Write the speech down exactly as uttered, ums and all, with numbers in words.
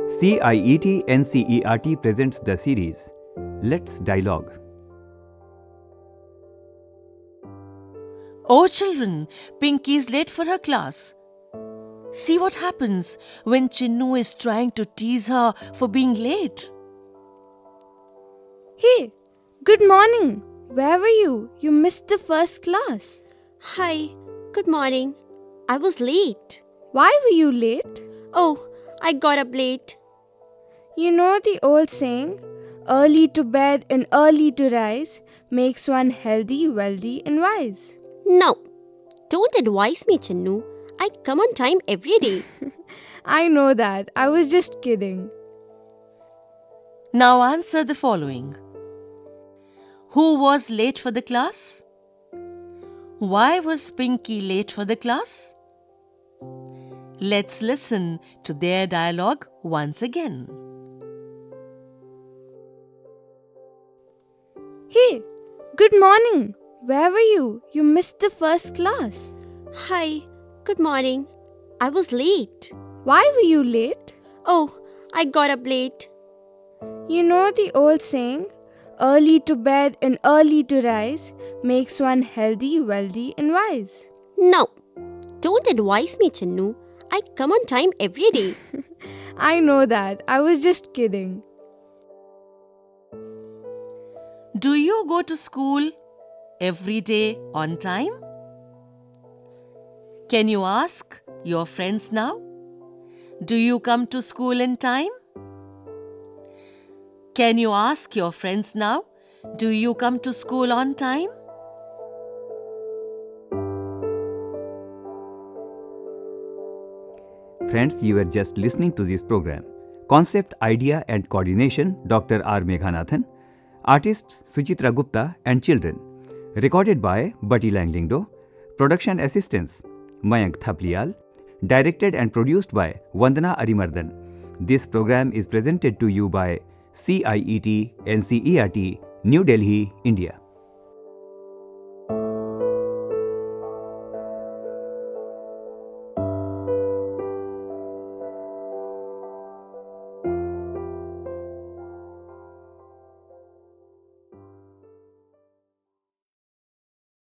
C I E T N C E R T presents the series Let's Dialogue. Oh children, Pinky is late for her class. See what happens when Chinnu is trying to tease her for being late. Hey, good morning. Where were you? You missed the first class. Hi, good morning. I was late. Why were you late? Oh, I got up late. You know the old saying, early to bed and early to rise makes one healthy, wealthy and wise. No, don't advise me, Chinnu. I come on time every day. I know that. I was just kidding. Now answer the following. Who was late for the class? Why was Pinky late for the class? Let's listen to their dialogue once again. Hey, good morning. Where were you? You missed the first class. Hi, good morning. I was late. Why were you late? Oh, I got up late. You know the old saying, early to bed and early to rise makes one healthy, wealthy and wise. No, don't advise me, Chinnu. I come on time every day. I know that. I was just kidding. Do you go to school every day on time? Can you ask your friends now? Do you come to school in time? Can you ask your friends now? Do you come to school on time? Friends, you were just listening to this program. Concept, idea and coordination Doctor R. Meghanathan. Artists Suchitra Gupta and children. Recorded by Bati Langlingdo. Production assistants Mayank Thapliyal. Directed and produced by Vandana Arimardan. This program is presented to you by C I E T N C E R T, New Delhi, India.